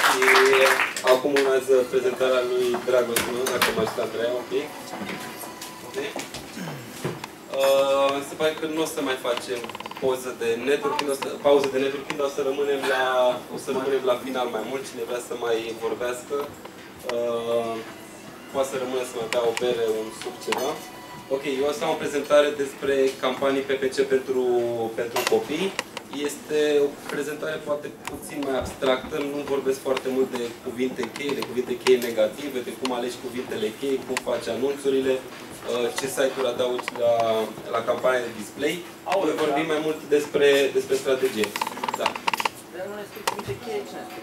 Și acum urmează prezentarea lui Dragos, dacă mă ajută Andreea un pic. Se pare că nu o să mai facem pauză de networking, dar o să rămânem la final mai mult. Cine vrea să mai vorbească, poate să rămână să mai bea o bere, un suc, ceva. Ok, eu o să am o prezentare despre campanii PPC pentru copii. Este o prezentare poate puțin mai abstractă, nu vorbesc foarte mult de cuvinte cheie, de cuvinte cheie negative, de cum alegi cuvintele cheie, cum faci anunțurile, ce site-uri adaugi la campania de display. Voi vorbi mai mult despre strategie. Da. Dar nu ne spui cuvinte cheie, ce ne spui?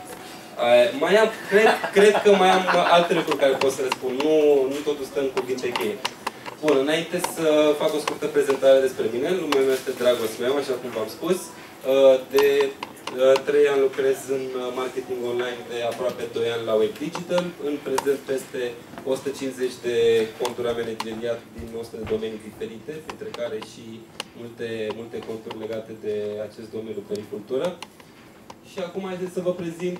Cred că mai am alte lucruri care pot să le spun. Nu totul stă în cuvinte cheie. Bun, înainte să fac o scurtă prezentare despre mine, numele meu este Dragos Meu, așa cum v-am spus. De 3 ani lucrez în marketing online, de aproape 2 ani la Web Digital. În prezent peste 150 de conturi am manageriat din 100 de domenii diferite, printre care și multe conturi legate de acest domeniu, pericultură. Și acum haideți să vă prezint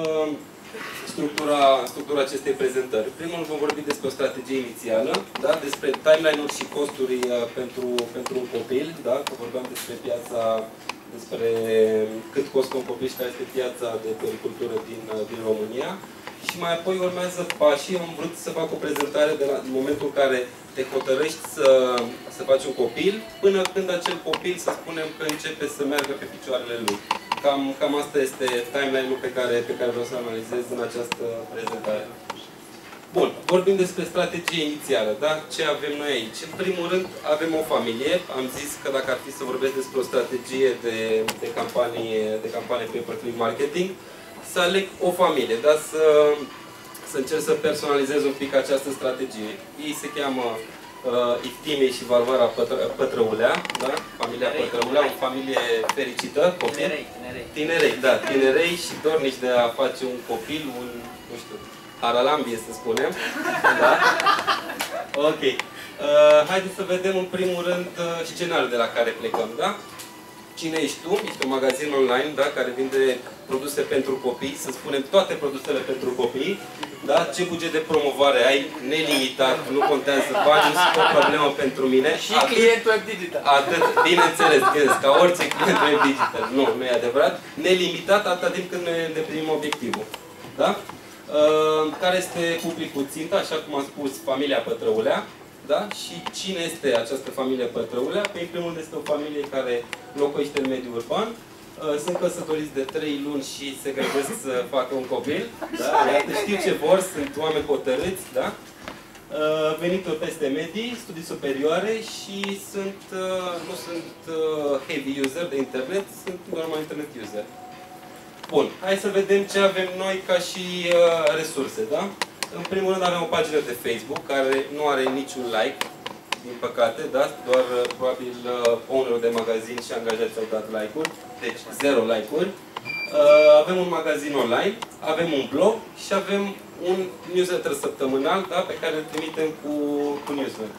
structura acestei prezentări. Primul vom vorbi despre o strategie inițială, da? Despre timeline-uri și costuri pentru un copil, da? Că vorbeam despre piața, despre cât costă un copil și care este piața de pericultură din România. Și mai apoi urmează pașii. Am vrut să fac o prezentare de la momentul în care te hotărăști să faci un copil, până când acel copil, să spunem că începe să meargă pe picioarele lui. Cam asta este timeline-ul pe care vreau să analizez în această prezentare. Bun, vorbim despre strategie inițială, da? Ce avem noi aici? În primul rând, avem o familie. Am zis că dacă ar fi să vorbesc despre o strategie de campanie pay-per-click marketing, să aleg o familie, da? Să încerc să personalizez un pic această strategie. Ei se cheamă Iftimei și Varvara Pătrăulea, da? Familia Pătrăulea, o familie fericită, copil. Tinerei, da, tinerei și dornici de a face un copil, nu știu, Haralambie, să spunem. Da? Ok. Haideți să vedem în primul rând scenariul de la care plecăm, da? Cine ești tu? Este un magazin online, da? Care vinde produse pentru copii, să spunem toate produsele pentru copii. Da? Ce buget de promovare ai? Nelimitat, nu contează bani, nu este o problemă pentru mine. Și clientul Web Digital. Atât, bineînțeles, ca orice client Web Digital. Nu e adevărat. Nelimitat atâta timp când ne îndeplinim obiectivul. Da? Care este publicul țintă, așa cum am spus, familia Pătrăulea. Da? Și cine este această familie Pătrăulea? Păi, în primul rând, este o familie care locuiește în mediul urban. Sunt căsătoriți de 3 luni și se gândesc să facă un copil. Da? Iată, știu ce vor, sunt oameni hotărâți. Da? Venituri peste medii, studii superioare și nu sunt heavy user de internet, sunt normal internet user. Bun, hai să vedem ce avem noi ca și resurse, da? În primul rând avem o pagină de Facebook care nu are niciun like, din păcate, da? Doar probabil ownerul de magazin și angajații au dat like-uri, deci 0 like-uri. Avem un magazin online, avem un blog și avem un newsletter săptămânal, da? Pe care îl trimitem cu newsletter.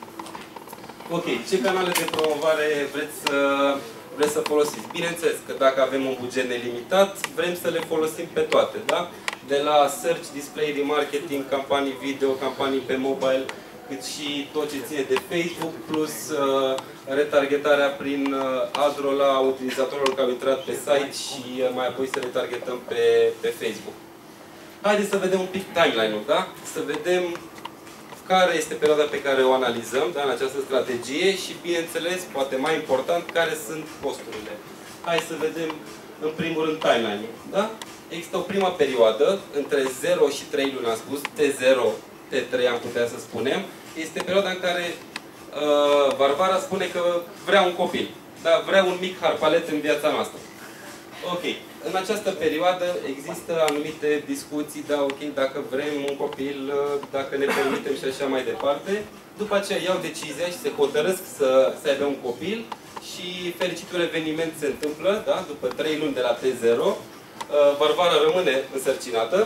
Ok, ce canale de promovare vreți să folosiți? Bineînțeles că dacă avem un buget nelimitat, vrem să le folosim pe toate, da? De la search, display, remarketing, campanii video, campanii pe mobile, cât și tot ce ține de Facebook, plus retargetarea prin AdRo la utilizatorilor care au intrat pe site și mai apoi să retargetăm pe Facebook. Haideți să vedem un pic timeline-ul, da? Să vedem care este perioada pe care o analizăm, da, în această strategie și, bineînțeles, poate mai important, care sunt costurile. Hai să vedem, în primul rând, timeline-ul, da? Există o prima perioadă, între 0 și 3 luni, am spus, T0, T3 am putea să spunem, este perioada în care Varvara spune că vrea un copil, da? Vrea un mic harpalet în viața noastră. Ok. În această perioadă există anumite discuții, da, ok, dacă vrem un copil, dacă ne permitem și așa mai departe. După aceea iau decizia și se hotărăsc să aibă un copil și fericitul eveniment se întâmplă, da, după 3 luni de la T0. Varvara rămâne însărcinată.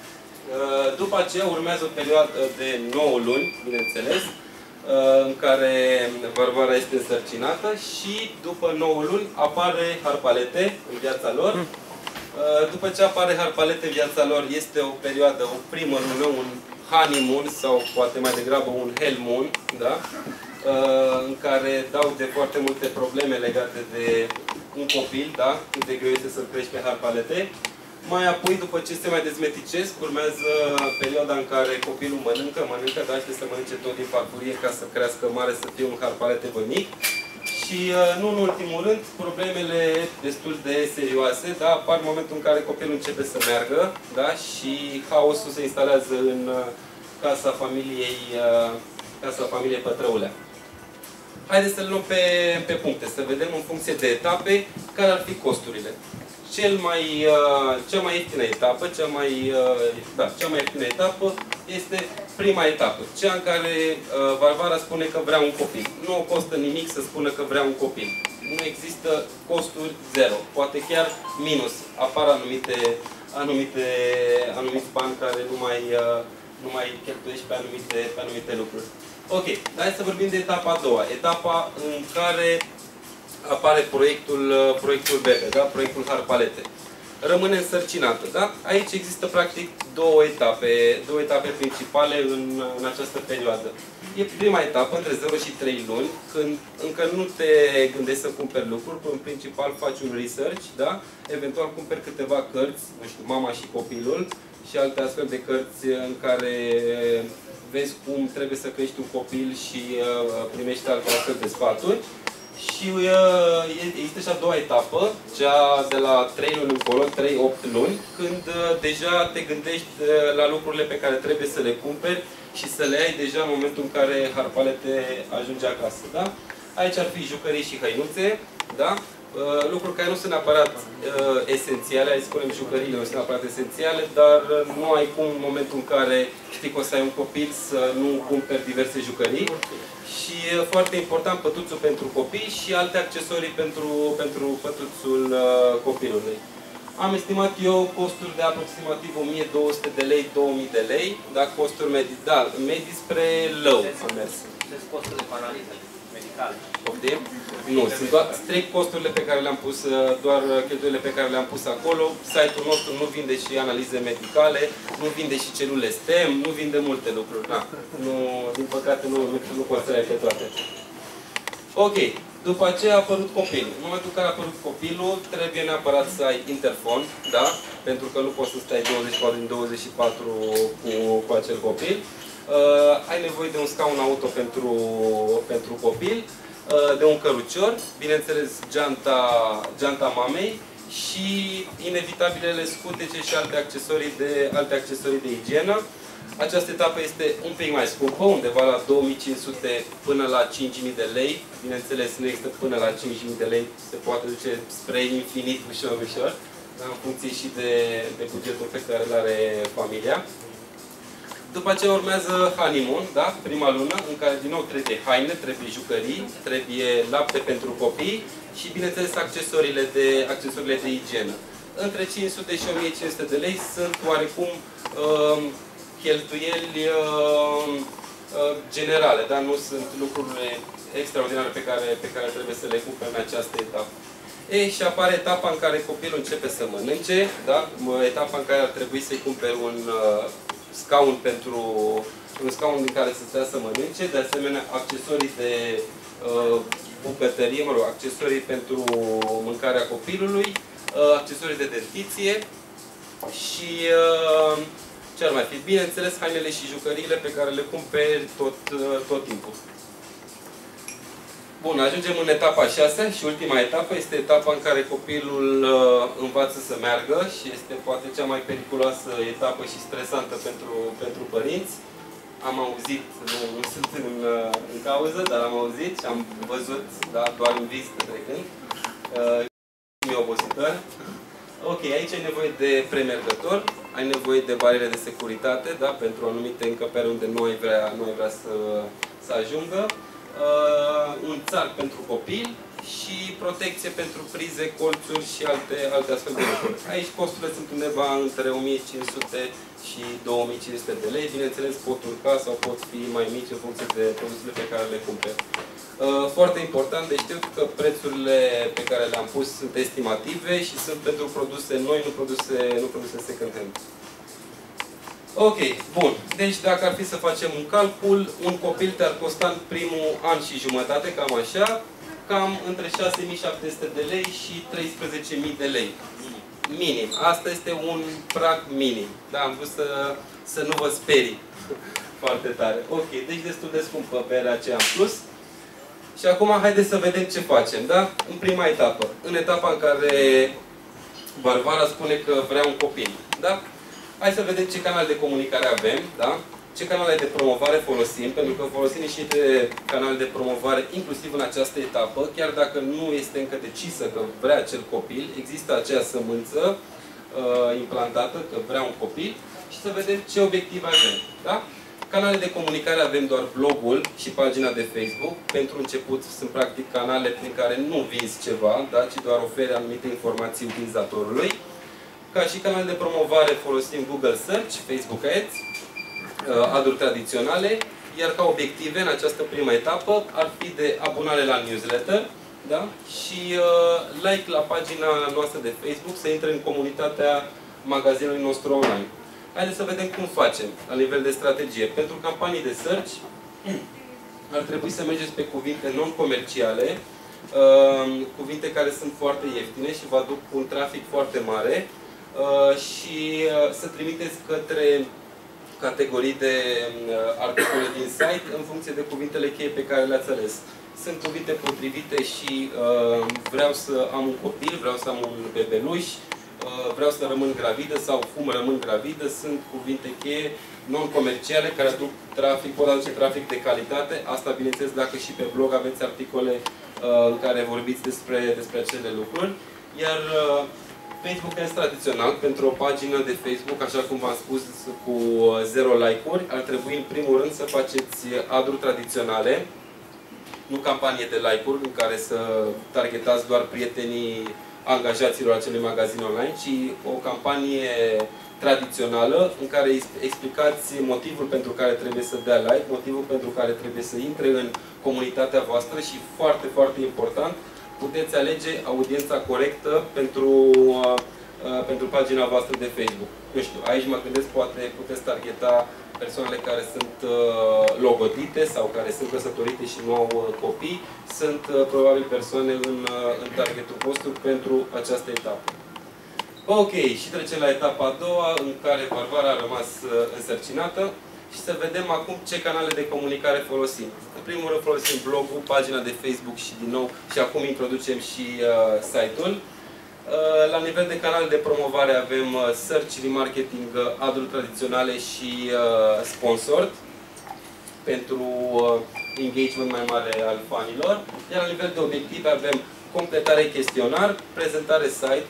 După aceea urmează o perioadă de 9 luni, bineînțeles, în care Varvara este însărcinată și după 9 luni apare harpalete în viața lor. După ce apare harpalete în viața lor, este o perioadă, o primă lună, un honeymoon sau poate mai degrabă un hell moon, da? În care dau de foarte multe probleme legate de un copil, da? Cât de greu este să-l crești pe harpalete. Mai apoi, după ce se mai dezmeticesc, urmează perioada în care copilul mănâncă, dar trebuie să mănânce tot din farfurie ca să crească mare, să fie un harpalete voinic. Și, nu în ultimul rând, problemele destul de serioase, da? Apar momentul în care copilul începe să meargă, da? Și haosul se instalează în casa familiei Pătrăulea. Haideți să le luăm pe puncte, să vedem în funcție de etape care ar fi costurile. Cea mai ieftină etapă, cea mai ieftină etapă este prima etapă, cea în care Varvara spune că vrea un copil. Nu o costă nimic să spună că vrea un copil. Nu există costuri zero, poate chiar minus. Apar anumiți bani care nu mai cheltuiești pe anumite lucruri. Ok, hai să vorbim de etapa a doua. Etapa în care apare proiectul Bebe, da? Proiectul Harpalete. Rămâne însărcinată, da? Aici există practic două etape principale în această perioadă. E prima etapă, între 0 și 3 luni, când încă nu te gândești să cumperi lucruri, în principal faci un research, da? Eventual cumperi câteva cărți, nu știu, Mama și Copilul și alte astfel de cărți în care vezi cum trebuie să crești un copil și primești alte astfel de sfaturi. Și există și a doua etapă, cea de la 3 luni încolo, 3-8 luni, când deja te gândești la lucrurile pe care trebuie să le cumperi și să le ai deja în momentul în care harpalete ajunge acasă. Da? Aici ar fi jucării și hăinuțe, da? Lucruri care nu sunt neapărat esențiale, hai să spunem jucăriile nu sunt neapărat esențiale, dar nu ai cum în momentul în care știi că o să ai un copil să nu cumperi diverse jucării. Și foarte important, pătuțul pentru copii și alte accesorii pentru pătuțul copilului. Am estimat eu costuri de aproximativ 1200 de lei, 2000 de lei, dar costuri medii. Da, medii spre low am mers. Sunt costurile de analize medicale. Poftim? Nu, sunt doar strict costurile pe care le-am pus, doar cheltuielile pe care le-am pus acolo. Site-ul nostru nu vinde și analize medicale, nu vinde și celule STEM, nu vinde multe lucruri. Da. Nu, din păcate nu poți să le ai pe toate. Ok. După aceea a apărut copilul. În momentul în care a apărut copilul, trebuie neapărat să ai interfon, da? Pentru că nu poți să stai 24 din 24 cu acel copil. Ai nevoie de un scaun auto pentru copil, de un cărucior, bineînțeles geanta mamei și inevitabilele scutece și alte accesorii de igienă. Această etapă este un pic mai scumpă, undeva la 2500 până la 5000 de lei. Bineînțeles, nu există până la 5000 de lei, se poate duce spre infinit ușor, în funcție și de bugetul pe care îl are familia. După aceea urmează honeymoon, da? Prima lună, în care din nou trebuie haine, trebuie jucării, trebuie lapte pentru copii și, bineînțeles, accesoriile de igienă. Între 500 și 1500 de lei sunt oarecum cheltuieli generale, dar nu sunt lucrurile extraordinare pe care trebuie să le cumperi în această etapă. Și apare etapa în care copilul începe să mănânce, da? Etapa în care ar trebui să-i cumperi un scaun din care să stea să mănânce, de asemenea accesorii de bucătărie, accesorii pentru mâncarea copilului, accesorii de dentiție și ce ar mai fi? Bineînțeles, hainele și jucăriile pe care le cumperi tot timpul. Bun, ajungem în etapa 6 și ultima etapă este etapa în care copilul învață să meargă și este poate cea mai periculoasă etapă și stresantă pentru părinți. Am auzit, nu sunt în cauză, dar am auzit și am văzut, da, doar în vizită trecând. E obositor. Ok, aici ai nevoie de premergător, ai nevoie de bariere de securitate, da, pentru anumite încăperi unde nu ai vrea să ajungă. Un țar pentru copil și protecție pentru prize, colțuri și alte astfel de lucruri. Aici costurile sunt undeva între 1500 și 2500 de lei. Bineînțeles, pot urca sau pot fi mai mici în funcție de produsele pe care le cumperi. Foarte important de știut că prețurile pe care le-am pus sunt estimative și sunt pentru produse noi, nu produse second hand. Ok, bun. Deci dacă ar fi să facem un calcul, un copil te-ar costa în primul an și jumătate, cam așa, cam între 6.700 de lei și 13.000 de lei. Minim. Asta este un prag minim. Da, am vrut să nu vă sperii foarte tare. Ok, deci destul de scumpă berea ce am plus. Și acum haideți să vedem ce facem, da? În prima etapă. În etapa în care Varvara spune că vrea un copil, da? Hai să vedem ce canale de comunicare avem, da? Ce canale de promovare folosim, pentru că folosim niște canale de promovare inclusiv în această etapă, chiar dacă nu este încă decisă că vrea acel copil, există acea sămânță implantată că vrea un copil și să vedem ce obiective avem, da? Canale de comunicare avem doar blogul și pagina de Facebook. Pentru început sunt practic canale prin care nu vinzi ceva, da? Ci doar oferi anumite informații utilizatorului. Ca și canal de promovare folosim Google Search, Facebook Ads, ad-uri tradiționale, iar ca obiective în această primă etapă ar fi de abonare la newsletter, da? Și like la pagina noastră de Facebook, să intre în comunitatea magazinului nostru online. Haideți să vedem cum facem la nivel de strategie. Pentru campanii de search ar trebui să mergeți pe cuvinte non-comerciale, cuvinte care sunt foarte ieftine și vă aduc un trafic foarte mare și să trimiteți către categorii de articole din site în funcție de cuvintele cheie pe care le-ați ales. Sunt cuvinte potrivite și vreau să am un copil, vreau să am un bebeluș, vreau să rămân gravidă sau rămân gravidă, sunt cuvinte cheie non-comerciale care aduc trafic, pot aduce trafic de calitate. Asta, bineînțeles, dacă și pe blog aveți articole în care vorbiți despre acele lucruri. Iar Facebook este tradițional. Pentru o pagină de Facebook, așa cum v-am spus, cu 0 like-uri, ar trebui în primul rând să faceți ad-uri tradiționale, nu campanie de like-uri în care să targetați doar prietenii angajaților acelui magazin online, ci o campanie tradițională în care explicați motivul pentru care trebuie să dea like, motivul pentru care trebuie să intre în comunitatea voastră și, foarte, foarte important, puteți alege audiența corectă pentru pagina voastră de Facebook. Nu știu, aici mă gândesc, poate puteți targeta persoanele care sunt logodite sau care sunt căsătorite și nu au copii. Sunt probabil persoane în targetul vostru pentru această etapă. Ok, și trecem la etapa a doua, în care Varvara a rămas însărcinată și să vedem acum ce canale de comunicare folosim. În primul rând folosim blogul, pagina de Facebook și din nou, și acum introducem și site-ul. La nivel de canale de promovare avem search, remarketing, ad-uri tradiționale și sponsored pentru engagement mai mare al fanilor. Iar la nivel de obiective avem completare chestionar, prezentare site,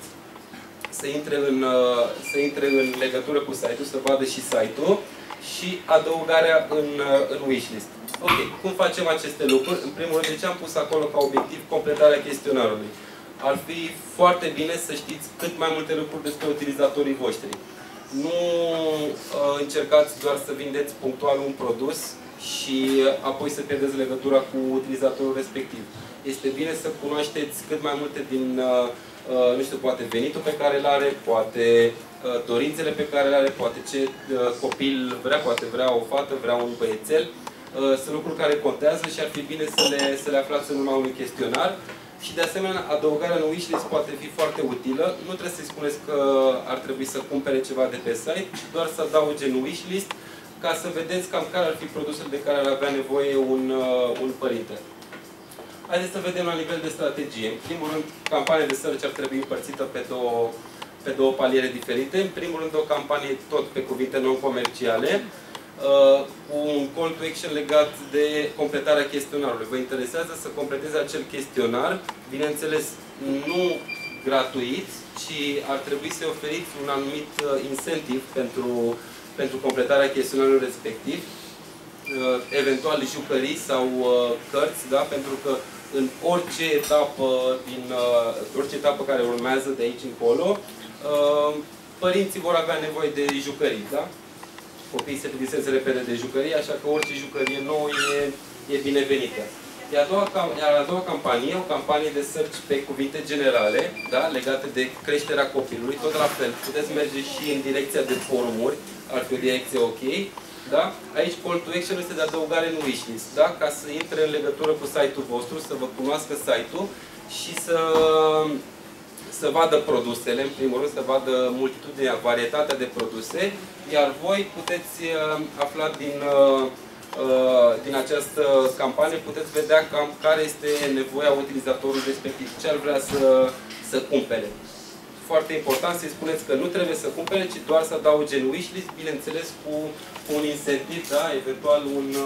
să intre în legătură cu site-ul, să vadă și site-ul și adăugarea în wishlist. Ok, cum facem aceste lucruri? În primul rând, de ce am pus acolo ca obiectiv completarea chestionarului? Ar fi foarte bine să știți cât mai multe lucruri despre utilizatorii voștri. Nu încercați doar să vindeți punctual un produs și apoi să pierdeți legătura cu utilizatorul respectiv. Este bine să cunoașteți cât mai multe din, nu știu, poate venitul pe care îl are, poate dorințele pe care le are, poate ce copil vrea, poate vrea o fată, vrea un băiețel. Sunt lucruri care contează și ar fi bine să le aflați în urma unui chestionar. Și de asemenea, adăugarea în wishlist poate fi foarte utilă. Nu trebuie să-i spuneți că ar trebui să cumpere ceva de pe site, ci doar să adauge în wishlist ca să vedeți cam care ar fi produsele de care ar avea nevoie un părinte. Haideți să vedem la nivel de strategie. În primul rând, campania de search ar trebui împărțită pe două paliere diferite. În primul rând, o campanie tot pe cuvinte non-comerciale, cu un call to action legat de completarea chestionarului. Vă interesează să completeze acel chestionar, bineînțeles, nu gratuit, ci ar trebui să oferiți un anumit incentiv pentru completarea chestionarului respectiv, eventual jucării sau cărți, da? Pentru că în orice etapă care urmează de aici încolo, părinții vor avea nevoie de jucării, da? Copiii se plictisesc repede de jucărie, așa că orice jucărie nouă e binevenită. Iar a doua campanie, o campanie de search pe cuvinte generale, da, legate de creșterea copilului, tot la fel. Puteți merge și în direcția de forumuri, ar fi o direcție ok. Da? Aici call to action este de adăugare în wishlist, da? Ca să intre în legătură cu site-ul vostru, să vă cunoască site-ul și să vadă produsele, în primul rând, să vadă multitudinea, varietatea de produse, iar voi puteți afla din această campanie, puteți vedea cam care este nevoia utilizatorului respectiv, ce ar vrea să cumpere. Foarte important să-i spuneți că nu trebuie să cumpere, ci doar să adauge în wishlist, bineînțeles cu un incentiv, da? Eventual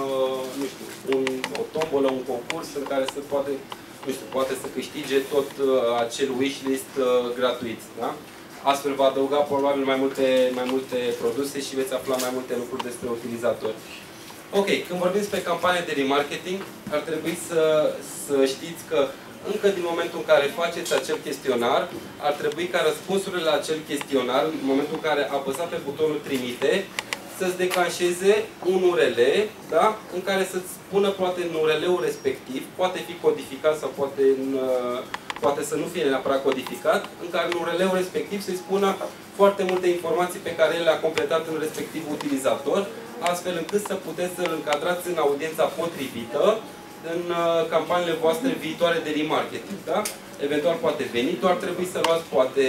o tombolă, un concurs în care se poate să câștige tot acel wishlist gratuit. Da? Astfel va adăuga probabil mai multe produse și veți afla mai multe lucruri despre utilizatori. Ok, când vorbim despre campanie de remarketing, ar trebui să știți că încă din momentul în care faceți acel chestionar, ar trebui ca răspunsurile la acel chestionar, în momentul în care apăsați pe butonul trimite, să-ți declanșeze un URL, da? În care să-ți spună poate în URL-ul respectiv, poate fi codificat sau poate să nu fie neapărat codificat, în care în URL-ul respectiv să-i spună foarte multe informații pe care el le-a completat în respectiv utilizator, astfel încât să puteți să-l încadrați în audiența potrivită în campaniile voastre viitoare de remarketing. Da? Eventual poate venitul ar trebui să luați, poate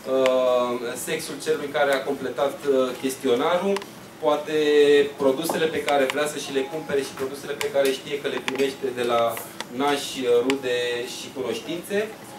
sexul celui care a completat chestionarul, poate produsele pe care vrea să și le cumpere și produsele pe care știe că le primește de la nași, rude și cunoștințe.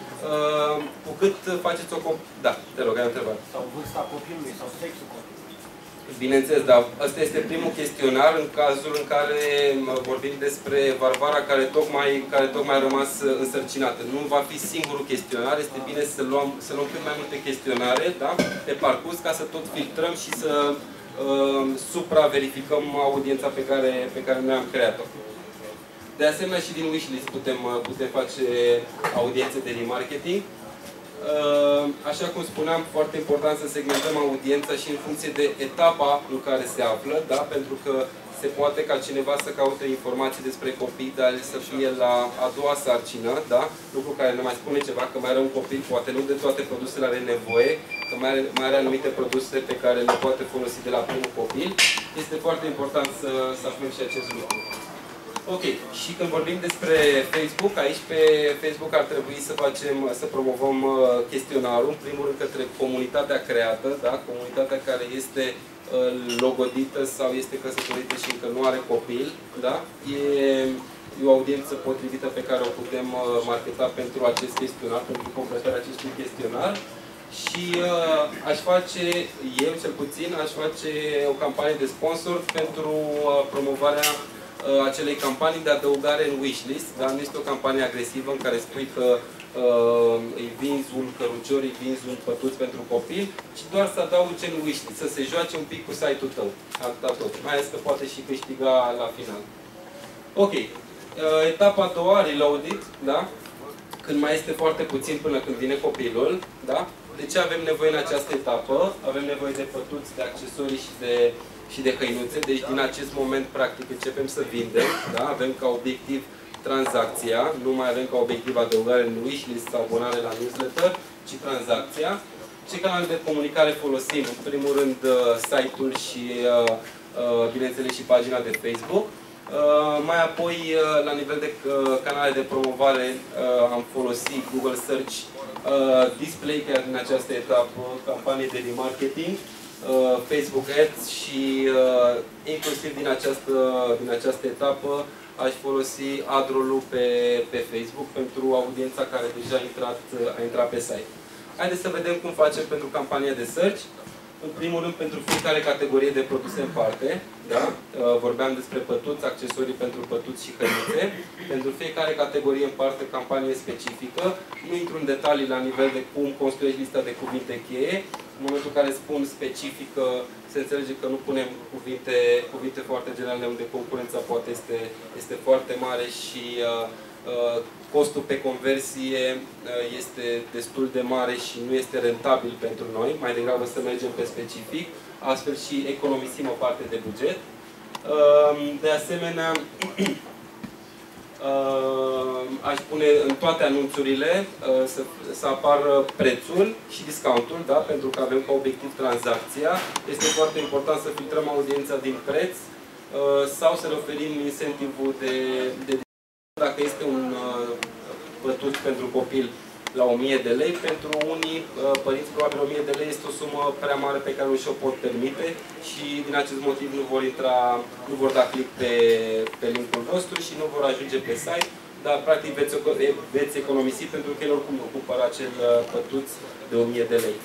Cu cât faceți o... Da, te rog, ai o întrebare. Sau vârsta copilului, sau sexul copilului. Bineînțeles, dar ăsta este primul chestionar în cazul în care vorbim despre Varvara care tocmai a rămas însărcinată. Nu va fi singurul chestionar, este bine să luăm cât mai multe chestionare, da? Pe parcurs, ca să tot filtrăm și să supra-verificăm audiența pe care noi am creat-o. De asemenea, și din wishlist putem face audiențe de remarketing. Așa cum spuneam, foarte important să segmentăm audiența și în funcție de etapa în care se află, da? Pentru că se poate ca cineva să caute informații despre copii, dar să fie la a doua sarcină, da? Lucru care ne mai spune ceva, că mai are un copil, poate nu de toate produsele are nevoie, că mai are anumite produse pe care le poate folosi de la primul copil. Este foarte important să aflăm și acest lucru. Ok, și când vorbim despre Facebook, aici pe Facebook ar trebui să promovăm chestionarul, în primul rând către comunitatea creată, da? Comunitatea care este logodită sau este căsătorită și încă nu are copil, da? E o audiență potrivită pe care o putem marketa pentru acest chestionar, pentru completarea acestui chestionar. Și aș face, eu cel puțin, aș face o campanie de sponsor pentru promovarea acelei campanii de adăugare în wishlist, dar nu este o campanie agresivă în care spui că îi vinzi un cărucior, îi vinzi un pătuț pentru copil, ci doar să adaugi în wishlist, să se joace un pic cu site-ul tău. Atâta tot. Mai ales că poate și câștiga la final. Ok. Etapa a doua, reloaded, da? Când mai este foarte puțin până când vine copilul, da? De ce avem nevoie în această etapă? Avem nevoie de pătuți, de accesorii și de hăinuțe. Deci din acest moment, practic, începem să vindem. Da? Avem ca obiectiv tranzacția. Nu mai avem ca obiectiv adăugare în wishlist sau abonare la newsletter, ci tranzacția. Ce canale de comunicare folosim? În primul rând, site-ul și, bineînțeles, și pagina de Facebook. Mai apoi, la nivel de canale de promovare, am folosit Google Search, Display, chiar din această etapă, campanii de remarketing, Facebook Ads și inclusiv din această etapă aș folosi Adrolul pe Facebook pentru audiența care deja a intrat pe site. Haideți să vedem cum facem pentru campania de search. În primul rând, pentru fiecare categorie de produse în parte, da? Vorbeam despre pătuți, accesorii pentru pătuți și hăinuțe. Pentru fiecare categorie în parte, campanie specifică. Nu intru în detalii la nivel de cum construiești lista de cuvinte cheie. În momentul în care spun specifică, se înțelege că nu punem cuvinte foarte generale unde concurența poate este foarte mare și costul pe conversie este destul de mare și nu este rentabil pentru noi. Mai degrabă să mergem pe specific, astfel și economisim o parte de buget. De asemenea, aș pune în toate anunțurile să apară prețul și discountul, da? Pentru că avem ca obiectiv tranzacția. Este foarte important să filtrăm audiența din preț sau să le oferim incentivul de dacă este un bătut pentru copil la 1000 de lei, pentru unii părinți probabil 1000 de lei este o sumă prea mare pe care nu și-o pot permite și din acest motiv nu vor da click pe linkul vostru și nu vor ajunge pe site, dar practic veți economisi pentru că el oricum nu cumpără acel pătuț de 1000 de lei.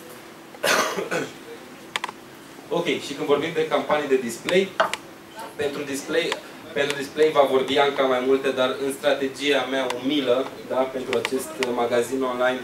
Ok, și când vorbim de campanii de display, pentru display va vorbi Anca mai multe, dar în strategia mea umilă, da, pentru acest magazin online,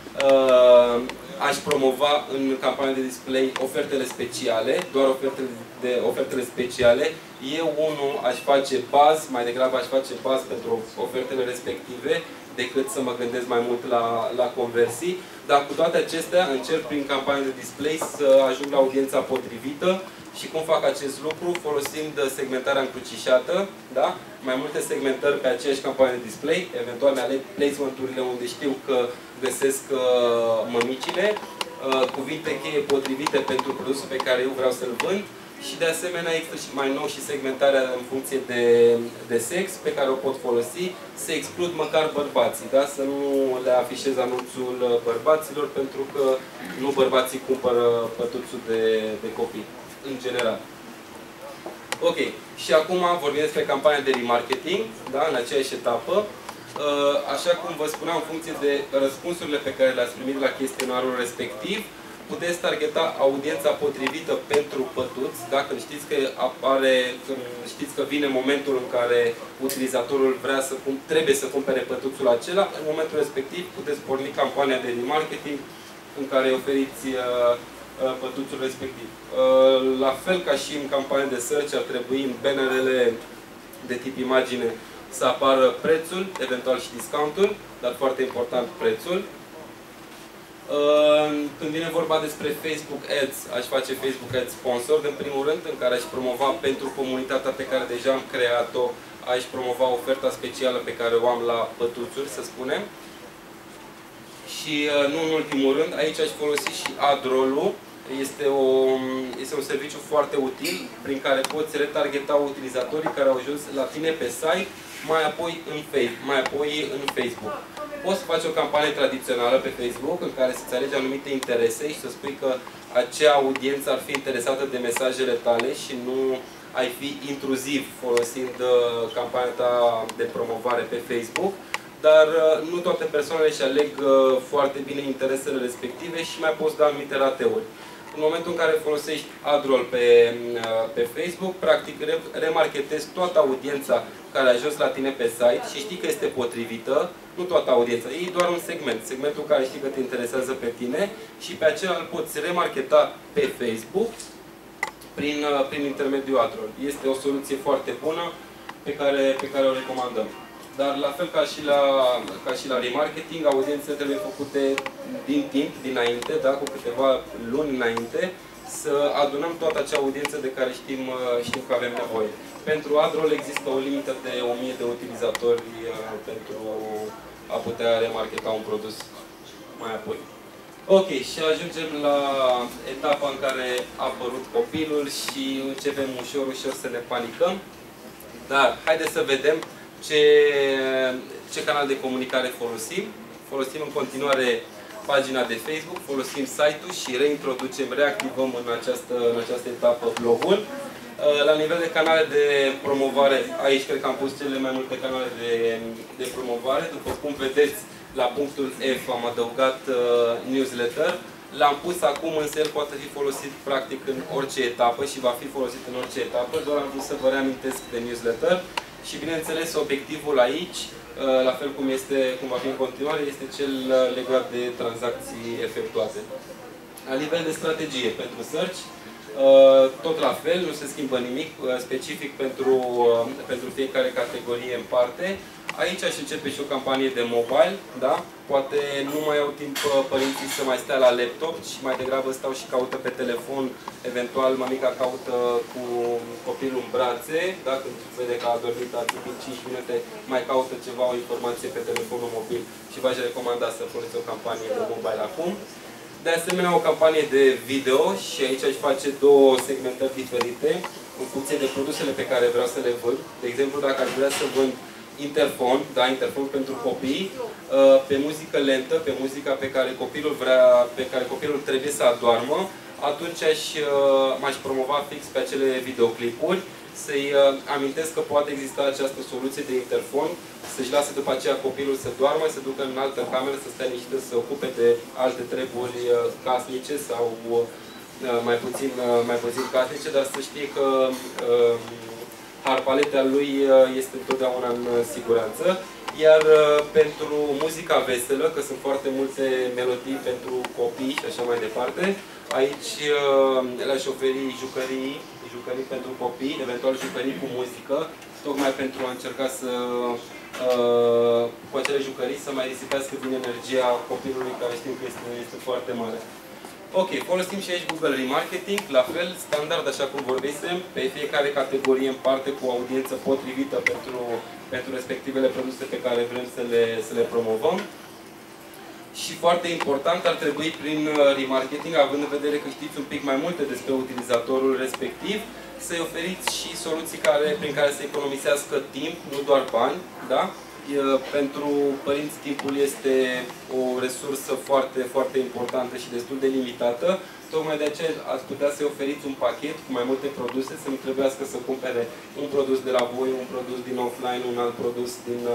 aș promova în campania de display ofertele speciale, doar ofertele speciale. Eu, aș face baz, mai degrabă aș face baz pentru ofertele respective, decât să mă gândesc mai mult la conversii. Dar cu toate acestea, încerc prin campania de display să ajung la audiența potrivită. Și cum fac acest lucru? Folosind segmentarea încrucișată, da? Mai multe segmentări pe aceeași campanie de display, eventual mi aleg placement-urile unde știu că găsesc mămicile, cuvinte cheie potrivite pentru produsul pe care eu vreau să-l vând și de asemenea există și mai nou și segmentarea în funcție de sex pe care o pot folosi, să exclud măcar bărbații, da? Să nu le afișez anunțul bărbaților pentru că nu bărbații cumpără pătuțul de copii. În general. Ok. Și acum vorbim despre campania de remarketing, da? În aceeași etapă. Așa cum vă spuneam, în funcție de răspunsurile pe care le-ați primit la chestionarul respectiv, puteți targeta audiența potrivită pentru pătuți, dacă știți că știți că vine momentul în care utilizatorul trebuie să cumpere pătuțul acela, în momentul respectiv puteți porni campania de remarketing în care oferiți pătuțul respectiv. La fel ca și în campania de search, ar trebui în bannerele de tip imagine să apară prețul, eventual și discountul, dar foarte important prețul. Când vine vorba despre Facebook Ads, aș face Facebook Ads sponsor, în primul rând, în care aș promova pentru comunitatea pe care deja am creat-o, aș promova oferta specială pe care o am la pătuțuri, să spunem. Și nu în ultimul rând, aici aș folosi și AdRoll-ul. Este un serviciu foarte util prin care poți retargeta utilizatorii care au ajuns la tine pe site, mai apoi în Facebook. Poți să faci o campanie tradițională pe Facebook în care să-ți alegi anumite interese și să spui că acea audiență ar fi interesată de mesajele tale și nu ai fi intruziv folosind campania ta de promovare pe Facebook. Dar nu toate persoanele își aleg foarte bine interesele respective și mai poți da anumite rateuri. În momentul în care folosești AdRoll pe Facebook, practic remarketezi toată audiența care a ajuns la tine pe site și știi că este potrivită, nu toată audiența, e doar un segment, segmentul care știi că te interesează pe tine și pe acela îl poți remarketa pe Facebook prin intermediul AdRoll. Este o soluție foarte bună pe care o recomandăm. Dar la fel ca și la remarketing, audiențele trebuie făcute din timp, dinainte, da? Cu câteva luni înainte, să adunăm toată acea audiență de care știm că avem nevoie. Pentru AdRoll există o limită de 1000 de utilizatori pentru a putea remarketa un produs mai apoi. Ok, și ajungem la etapa în care a apărut copilul și începem ușor să ne panicăm. Dar haideți să vedem ce canal de comunicare folosim. Folosim în continuare pagina de Facebook, folosim site-ul și reactivăm în această etapă blogul. La nivel de canale de promovare, aici cred că am pus cele mai multe canale de promovare. După cum vedeți, la punctul F am adăugat newsletter. L-am pus acum, însă el poate fi folosit practic în orice etapă și va fi folosit în orice etapă. Doar am vrut să vă reamintesc de newsletter. Și bineînțeles, obiectivul aici, la fel cum va fi în continuare, este cel legat de tranzacții efectuate. La nivel de strategie pentru search, tot la fel, nu se schimbă nimic specific pentru fiecare categorie în parte. Aici aș începe și o campanie de mobile, da? Poate nu mai au timp părinții să mai stea la laptop și mai degrabă stau și caută pe telefon, eventual mamica caută cu copilul în brațe, da? Când vede că a dormit aproximativ 5 minute, mai caută ceva, o informație pe telefonul mobil și v-aș recomanda să folosiți o campanie de mobile acum. De asemenea, o campanie de video și aici aș face două segmentări diferite în funcție de produsele pe care vreau să le vând. De exemplu, dacă aș vrea să vând interfon, da, interfon pentru copii, pe muzică lentă, pe muzica pe care copilul trebuie să adoarmă, atunci m-aș promova fix pe acele videoclipuri, să-i amintesc că poate exista această soluție de interfon, să-și lasă după aceea copilul să doarmă, să ducă în altă cameră, să stea liniștit, să se ocupe de alte treburi casnice sau mai puțin casnice, dar să știe că harpaletea lui este întotdeauna în siguranță. Iar pentru muzica veselă, că sunt foarte multe melodii pentru copii și așa mai departe, aici le-aș oferi jucării pentru copii, eventual jucării cu muzică, tocmai pentru a încerca să cu acele jucării să mai risipească din energia copilului, care știm că este foarte mare. Ok, folosim și aici Google Remarketing, la fel, standard, așa cum vorbisem, pe fiecare categorie în parte cu o audiență potrivită pentru respectivele produse pe care vrem să le promovăm. Și foarte important, ar trebui prin remarketing, având în vedere că știți un pic mai multe despre utilizatorul respectiv, să-i oferiți și soluții prin care să economisească timp, nu doar bani, da? Pentru părinți timpul este o resursă foarte, foarte importantă și destul de limitată. Tocmai de aceea ați putea să-i oferiți un pachet cu mai multe produse, să nu trebuiască să cumpere un produs de la voi, un produs din offline, un alt produs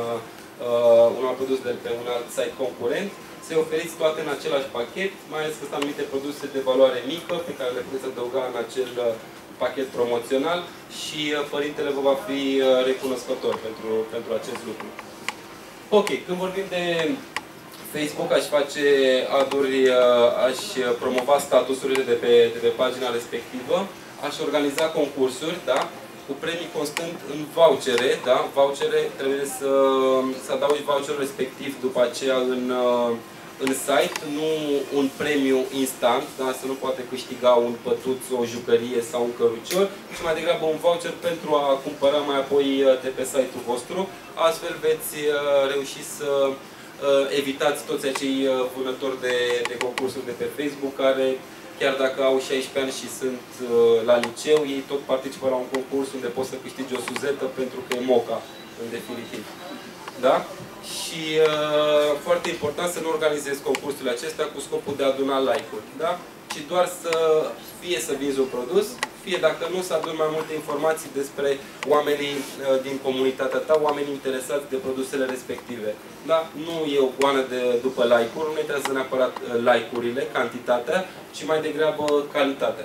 de pe un alt site concurent. Să-i oferiți toate în același pachet, mai ales că sunt anumite produse de valoare mică pe care le puteți adăuga în acel pachet promoțional și părintele vă va fi recunoscător pentru acest lucru. Ok, când vorbim de Facebook, aș face ad-uri, aș promova statusurile de pe pagina respectivă, aș organiza concursuri, da? Cu premii constant în vouchere, da? Vouchere, trebuie să adaugi voucherul respectiv după aceea în site, nu un premiu instant, da? Să nu poate câștiga un pătuț, o jucărie sau un cărucior, ci mai degrabă un voucher pentru a cumpăra mai apoi de pe site-ul vostru. Astfel veți reuși să evitați toți acei vânători de concursuri de pe Facebook, care, chiar dacă au 16 ani și sunt la liceu, ei tot participă la un concurs unde poți să câștigi o suzetă pentru că e moca, în definitiv. Da? Și foarte important să nu organizezi concursurile acestea cu scopul de a aduna like-uri, da? Ci doar fie să vinzi un produs, fie dacă nu, să aduni mai multe informații despre oamenii din comunitatea ta, oamenii interesați de produsele respective. Da? Nu e o goană după like-uri, nu interesează neapărat like-urile, cantitatea, ci mai degrabă calitatea.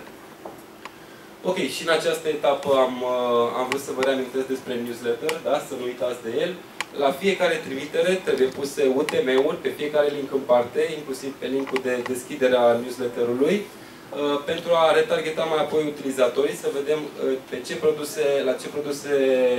Ok, și în această etapă am vrut să vă reamintesc despre newsletter, da? Să nu uitați de el. La fiecare trimitere trebuie puse UTM-uri pe fiecare link în parte, inclusiv pe linkul de deschidere a newsletterului, pentru a retargeta mai apoi utilizatorii, să vedem la ce produse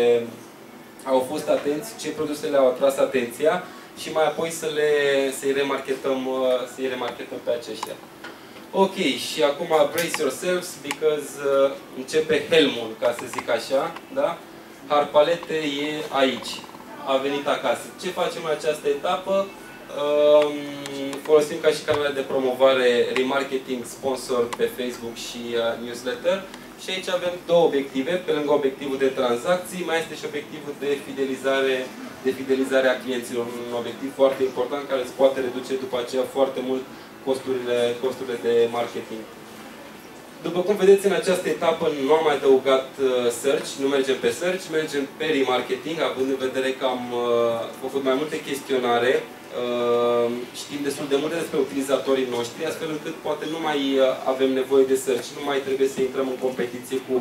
au fost atenți, ce produse le-au atras atenția și mai apoi să-i remarketăm pe aceștia. Ok, și acum brace yourselves, because începe helmul, ca să zic așa, da? Harpalete e aici. A venit acasă. Ce facem în această etapă? Folosim ca și canale de promovare remarketing sponsor pe Facebook și newsletter. Și aici avem două obiective. Pe lângă obiectivul de tranzacții, mai este și obiectivul de fidelizare a clienților. Un obiectiv foarte important care îți poate reduce după aceea foarte mult costurile de marketing. După cum vedeți, în această etapă nu am mai adăugat search, nu mergem pe search, mergem pe remarketing, având în vedere că am făcut mai multe chestionare, știm destul de multe despre utilizatorii noștri, astfel încât poate nu mai avem nevoie de search, nu mai trebuie să intrăm în competiție cu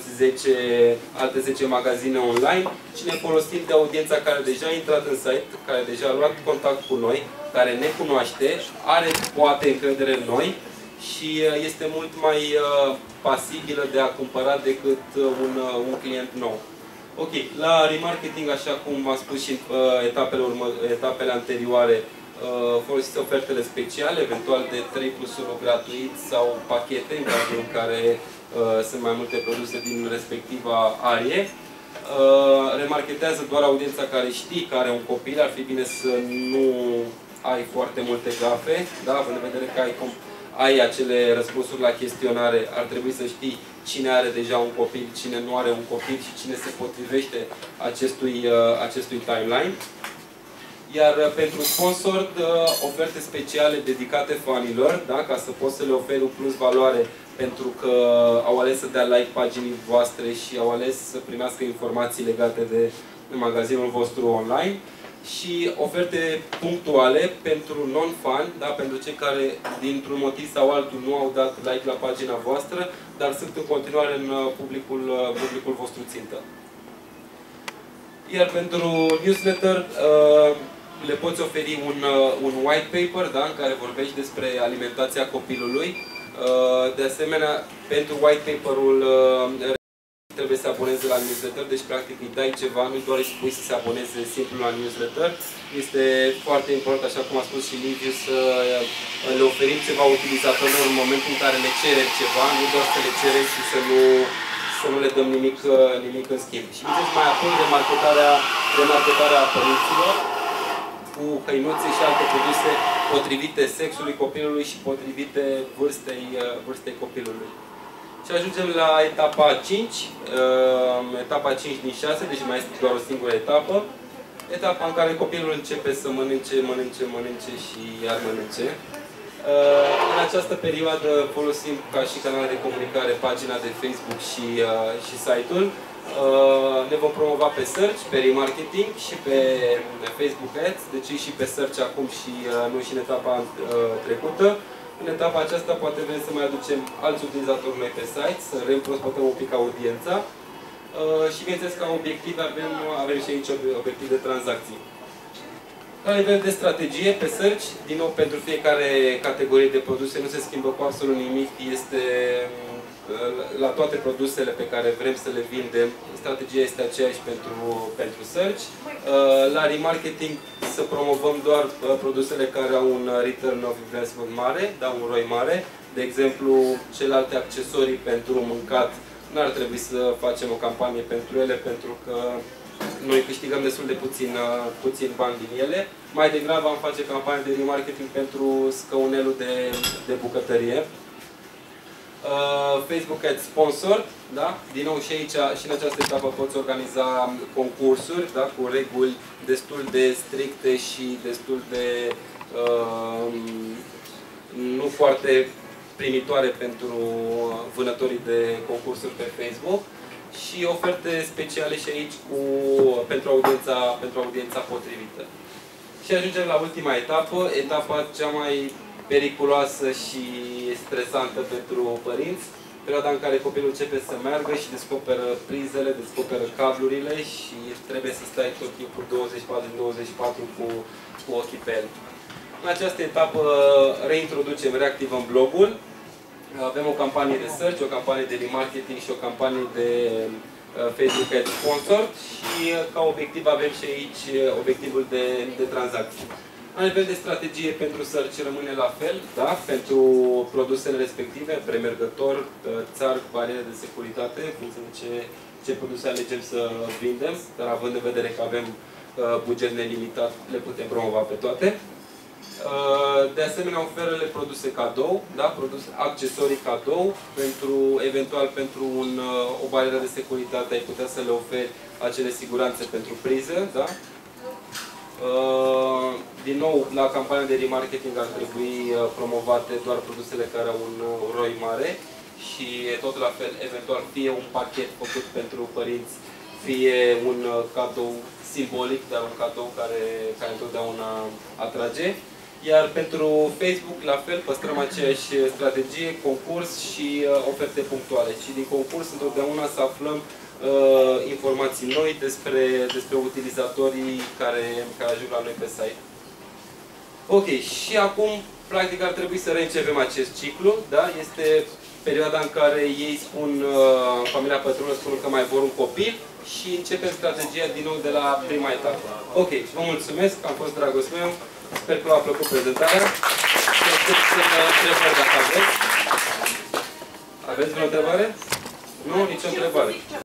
alte 10 magazine online, ci ne folosim de audiența care deja a intrat în site, care deja a luat contact cu noi, care ne cunoaște, are poate încredere în noi, și este mult mai pasibilă de a cumpăra decât un client nou. Ok, la remarketing, așa cum am spus și în etapele anterioare, folosiți ofertele speciale, eventual de 3+1 gratuit sau pachete, în cazul în care sunt mai multe produse din respectiva arie. Remarketează doar audiența care știi că are un copil, ar fi bine să nu ai foarte multe gafe, da? Având în vedere că ai acele răspunsuri la chestionare, ar trebui să știi cine are deja un copil, cine nu are un copil și cine se potrivește acestui timeline. Iar pentru sponsor, oferte speciale dedicate fanilor, da? Ca să poți să le oferi un plus valoare pentru că au ales să dea like paginii voastre și au ales să primească informații legate de magazinul vostru online. Și oferte punctuale pentru non-fan, da? Pentru cei care, dintr-un motiv sau altul, nu au dat like la pagina voastră, dar sunt în continuare în publicul vostru țintă. Iar pentru newsletter, le poți oferi un white paper, da? În care vorbești despre alimentația copilului. De asemenea, pentru white paper-ul trebuie să aboneze la newsletter, deci practic îi dai ceva, nu doar îi spui să se aboneze simplu la newsletter. Este foarte important, așa cum a spus și Liviu, să le oferim ceva utilizatorilor în momentul în care le cerem ceva, nu doar să le cerem și să nu le dăm nimic în schimb. Și vedeți mai apoi remarketarea părinților cu hăinuțe și alte produse potrivite sexului copilului și potrivite vârstei copilului. Și ajungem la etapa 5, etapa 5 din 6, deci mai este doar o singură etapă. Etapa în care copilul începe să mănânce și iar mănânce. În această perioadă folosim ca și canal de comunicare pagina de Facebook și site-ul. Ne vom promova pe search, pe remarketing și pe Facebook Ads, deci și pe search acum și nu și în etapa trecută. În etapa aceasta poate vrem să mai aducem alți utilizatori noi pe site, să reîmprospătăm un pic audiența și bineînțeles ca obiectiv avem și aici obiectiv de tranzacții. La nivel de strategie, pe search, din nou pentru fiecare categorie de produse nu se schimbă cu absolut nimic, este la toate produsele pe care vrem să le vindem, strategia este aceeași pentru search. La remarketing să promovăm doar produsele care au un return of investment mare, da, un ROI mare. De exemplu, celelalte accesorii pentru mâncat, n-ar trebui să facem o campanie pentru ele, pentru că noi câștigăm destul de puțin bani din ele. Mai degrabă am face campanii de remarketing pentru scăunelul de bucătărie. Facebook Ads Sponsor, da? Din nou și aici, și în această etapă poți organiza concursuri, da? Cu reguli destul de stricte și destul de nu foarte primitoare pentru vânătorii de concursuri pe Facebook și oferte speciale și aici pentru audiența potrivită. Și ajungem la ultima etapă, etapa cea mai periculoasă și stresantă pentru părinți, perioada în care copilul începe să meargă și descoperă prizele, descoperă cablurile și trebuie să stai tot timpul 24/24 cu ochii pe el. În această etapă reintroducem, reactivăm blogul, avem o campanie de search, o campanie de remarketing și o campanie de Facebook Ads Sponsor și ca obiectiv avem și aici obiectivul de tranzacții. La nivel de strategie pentru search rămâne la fel, da? Pentru produsele respective, premergător, țar, bariere de securitate, în funcție de ce produse alegem să vindem, dar având în vedere că avem buget nelimitat, le putem promova pe toate. De asemenea, oferă produse cadou, da? Produse, accesorii cadou, eventual pentru o barieră de securitate ai putea să le oferi acele siguranțe pentru priză, da? Din nou, la campania de remarketing ar trebui promovate doar produsele care au un ROI mare și tot la fel, eventual, fie un pachet făcut pentru părinți, fie un cadou simbolic, dar un cadou care întotdeauna atrage. Iar pentru Facebook, la fel, păstrăm aceeași strategie, concurs și oferte punctuale. Și din concurs, întotdeauna să aflăm informații noi despre utilizatorii care ajung la noi pe site. Ok, și acum, practic, ar trebui să reîncepem acest ciclu. Da? Este perioada în care ei spun, familia Pătrună spun că mai vor un copil. și începem strategia din nou de la prima etapă. Ok, vă mulțumesc, am fost dragos meu, sper că v-a plăcut prezentarea. Să întrebări dacă aveți. Aveți vreo întrebare? Nu, nicio întrebare.